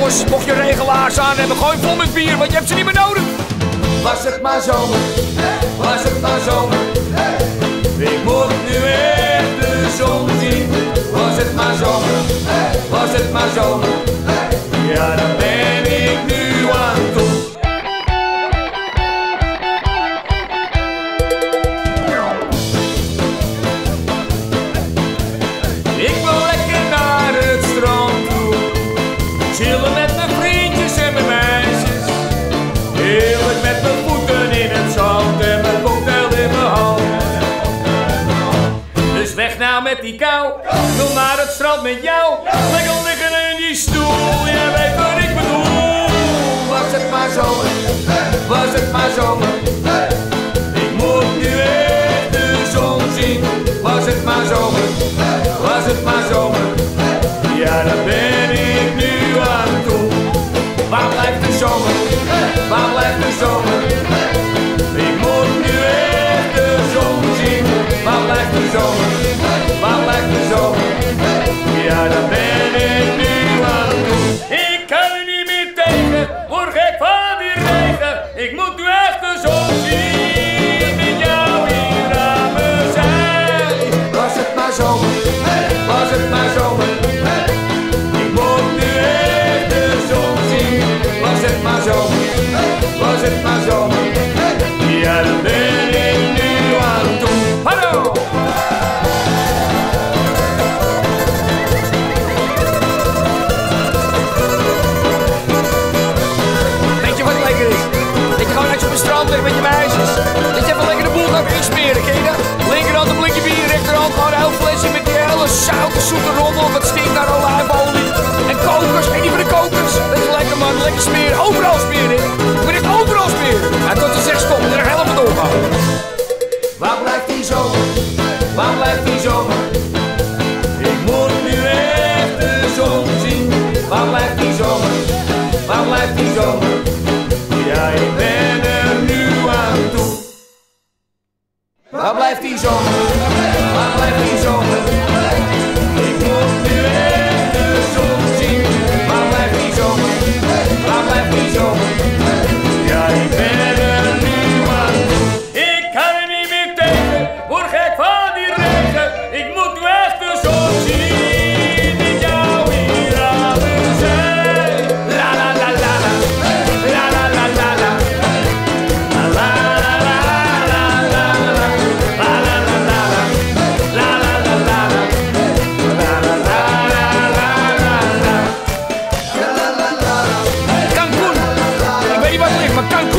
jongens, mocht je regelaars aan hebben, gooi vol met bier, want je hebt ze niet meer nodig. Was het maar zomer, was het maar zomer. Ik moet nu echt de zon zien. Was het maar zomer, was het maar zomer. Ja, daar ben ik nu aan toe. Ik wil lekker naar het strand toe, chillen met mijn vriendjes en mijn meisjes. Heerlijk met mijn voeten in het zand en mijn cocktail in mijn hand. Dus weg nou met die kou, ik wil naar het strand met jou. Lekker liggen in die stoel, jij weet wat ik bedoel. Was het maar zomer, was het maar zomer. Ik moet nu echt de zon zien. Was het maar zomer, was het maar zomer. Ja, daar ben ik nu aan toe. Waar blijft de zomer, waar blijft de zomer? Ik moet nu echt de zon zien. Waar blijft de zomer, waar blijft de zomer? Ja, daar ben ik nu aan toe. Ik kan er niet meer tegen, word gek van die regen. Ik moet nu echt de zon zien. Met jou hier aan mijn zij. Was het maar zomer, was het maar zomer. Ik moet nu echt de zon zien. Was het maar zomer, was het maar zomer. Ja, daar ben ik nu aan toe. Hallo! Weet je wat lekker is? Dat je gewoon uit op het strand ligt met je meisjes. Dat je even lekker de boel gaat insmeren, ken je dat? Linkerhand een blikje bier, rechterhand gewoon een heel flesje met die hele zoute, zoete rommel. Wat stinkt naar olijfolie. En kokers, weet je van de kokers? Dat is lekker man, lekker smeren. Overal smeren. Je moet echt overal smeren. En tot je zegt stop, er helemaal doorgaan. Waar blijft die zomer? Waar blijft die zomer? Ik moet nu echt de zon zien. Waar blijft die zomer? Waar blijft die zomer? Ja, ik ben er nu aan toe. Waar blijft die zomer? Waar blijft die zomer? Ik moet nu echt de zon zien. Waar blijft die zomer? Waar blijft die zomer? Ja, ik ben er nu aan toe. Ik kan er niet meer tegen, word gek van die regen. Ik moet nu echt de zon zien. Met jou hier aan mijn zij. La la la la la, la la la la la. La la la la la la la. La la la la la, la la la la la. La la la la la la la. Cancun. Ik weet niet waar het ligt, maar Cancun.